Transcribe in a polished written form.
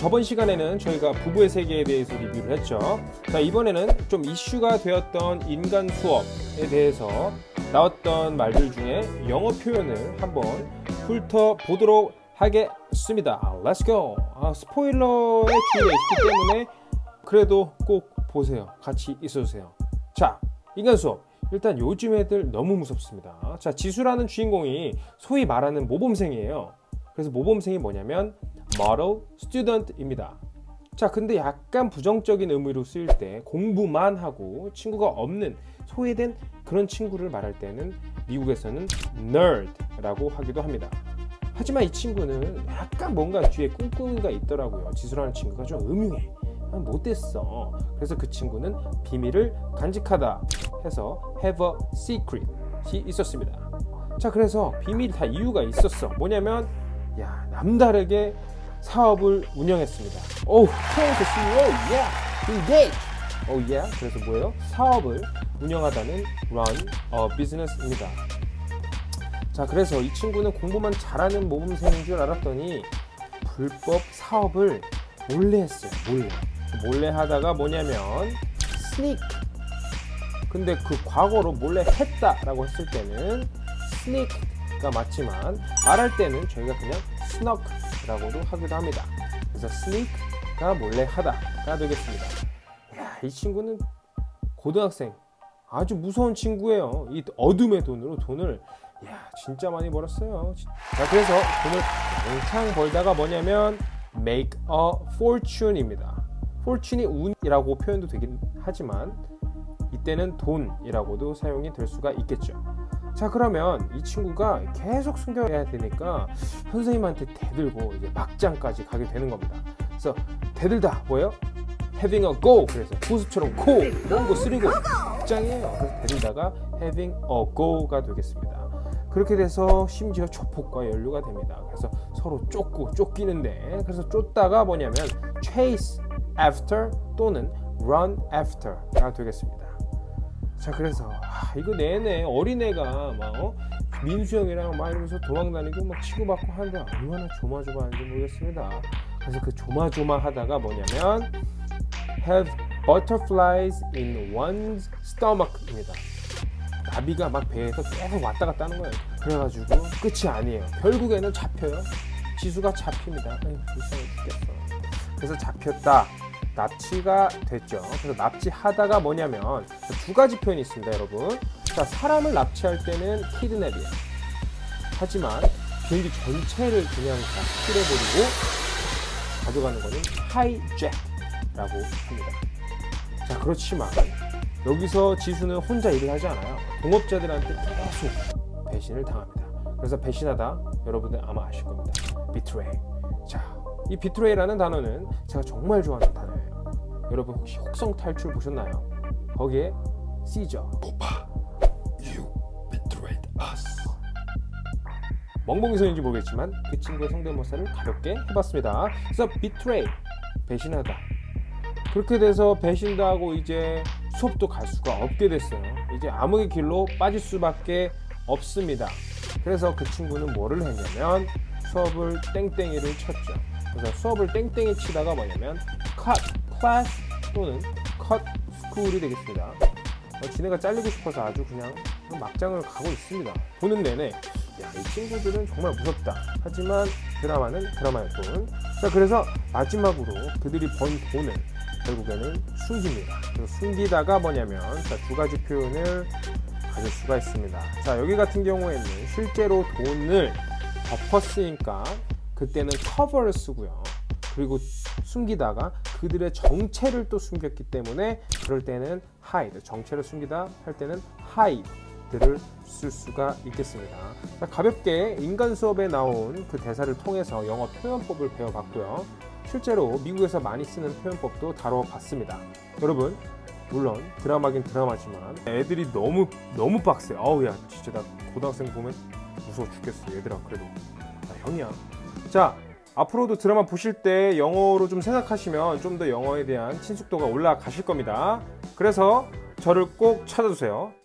저번 시간에는 저희가 부부의 세계에 대해서 리뷰를 했죠. 자, 이번에는 좀 이슈가 되었던 인간 수업에 대해서 나왔던 말들 중에 영어 표현을 한번 훑어보도록 하겠습니다. Let's go! 스포일러에 주의가 있기 때문에 그래도 꼭 보세요. 같이 있어주세요. 자, 인간 수업. 일단 요즘 애들 너무 무섭습니다. 자, 지수라는 주인공이 소위 말하는 모범생이에요. 그래서 모범생이 뭐냐면 model student입니다. 자, 근데 약간 부정적인 의미로 쓰일 때 공부만 하고 친구가 없는 소외된 그런 친구를 말할 때는 미국에서는 nerd라고 하기도 합니다. 하지만 이 친구는 약간 뭔가 뒤에 꿍꿍이가 있더라고요. 지수라는 친구가 좀 음흉해. 못됐어. 그래서 그 친구는 비밀을 간직하다 해서 have a secret이 있었습니다. 자, 그래서 비밀이 다 이유가 있었어. 뭐냐면 남다르게 사업을 운영했습니다. 프랑스 CEO, engage. 그래서 뭐예요? 사업을 운영하다는 run a business입니다. 자, 그래서 이 친구는 공부만 잘하는 모범생인 줄 알았더니 불법 사업을 몰래 했어요. 몰래 하다가 뭐냐면 sneak. 근데 그 과거로 몰래 했다라고 했을 때는 sneak가 맞지만 말할 때는 저희가 그냥 snuck라고도 하기도 합니다. 그래서 sneak가 몰래 하다가 되겠습니다. 이 친구는 고등학생, 아주 무서운 친구예요. 이 어둠의 돈으로 돈을 진짜 많이 벌었어요. 자, 그래서 돈을 왕창 벌다가 뭐냐면 make a fortune입니다. fortune이 운이라고 표현도 되긴 하지만 이때는 돈이라고도 사용이 될 수가 있겠죠. 자, 그러면 이 친구가 계속 숨겨야 되니까 선생님한테 대들고 이제 막장까지 가게 되는 겁니다. 그래서 대들다 뭐예요? having a go. 그래서 고수처럼 고, 몽고 쓰리고 막장이에요. 그래서 대들다가 having a go가 되겠습니다. 그렇게 돼서 심지어 조폭과 연루가 됩니다. 그래서 서로 쫓기는데, 그래서 쫓다가 뭐냐면 chase after 또는 run after가 되겠습니다. 자, 그래서 이거 내내 어린애가 막 민수 형이랑 막 이러면서 도망다니고 막 치고받고 하는데 얼마나 조마조마한지 모르겠습니다. 그래서 그 조마조마하다가 뭐냐면 have butterflies in one's stomach입니다. 나비가 막 배에서 계속 왔다 갔다 하는 거예요. 그래가지고 끝이 아니에요. 결국에는 잡혀요. 지수가 잡힙니다. 불쌍해 죽겠어. 그래서 잡혔다. 납치가 됐죠. 그래서 납치하다가 뭐냐면 두 가지 표현이 있습니다, 여러분. 자, 사람을 납치할 때는 kidnap이에요. 하지만 비행기 전체를 그냥 다 킬해버리고 가져가는 거는 hijack라고 합니다. 자, 그렇지만 여기서 지수는 혼자 일을 하지 않아요. 동업자들한테 계속 배신을 당합니다. 그래서 배신하다, 여러분들 아마 아실 겁니다. betray. 자, 이 betray라는 단어는 제가 정말 좋아하는 단어예요. 여러분 혹시 혹성 탈출 보셨나요? 거기에 C죠. 오빠, you betrayed us. 멍멍이 소리인지 모르겠지만 그 친구의 성대모사를 가볍게 해봤습니다. 그래서 betray, 배신하다. 그렇게 돼서 배신도 하고 이제 수업도 갈 수가 없게 됐어요. 이제 암흑의 길로 빠질 수밖에 없습니다. 그래서 그 친구는 뭐를 했냐면 수업을 땡땡이를 쳤죠. 그래서 수업을 땡땡이 치다가 뭐냐면 cut class 또는 cut school이 되겠습니다. 지네가 잘리고 싶어서 아주 그냥 막장을 가고 있습니다. 보는 내내 이 친구들은 정말 무섭다. 하지만 드라마는 드라마의 돈. 자, 그래서 마지막으로 그들이 번 돈을 결국에는 숨깁니다. 그래서 숨기다가 뭐냐면 두 가지 표현을 가질 수가 있습니다. 자, 여기 같은 경우에는 실제로 돈을 덮었으니까 그때는 cover를 쓰고요. 그리고 숨기다가 그들의 정체를 또 숨겼기 때문에 그럴 때는 hide, 정체를 숨기다 할 때는 hide를 쓸 수가 있겠습니다. 자, 가볍게 인간 수업에 나온 그 대사를 통해서 영어 표현법을 배워봤고요. 실제로 미국에서 많이 쓰는 표현법도 다뤄봤습니다. 여러분, 물론 드라마긴 드라마지만 애들이 너무 빡세. 야, 진짜 나 고등학생 보면 무서워 죽겠어. 얘들아, 그래도 나 형이야. 자, 앞으로도 드라마 보실 때 영어로 좀 생각하시면 좀 더 영어에 대한 친숙도가 올라가실 겁니다. 그래서 저를 꼭 찾아주세요.